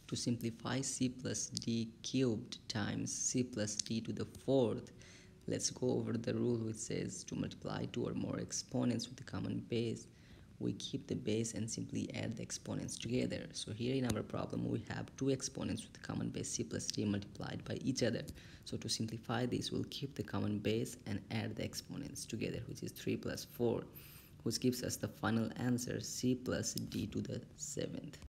To simplify c plus d cubed times c plus d to the fourth, let's go over the rule which says to multiply two or more exponents with a common base, we keep the base and simply add the exponents together. So here in our problem we have two exponents with a common base c plus d multiplied by each other. So to simplify this, we'll keep the common base and add the exponents together, which is 3 plus 4, which gives us the final answer c plus d to the 7th.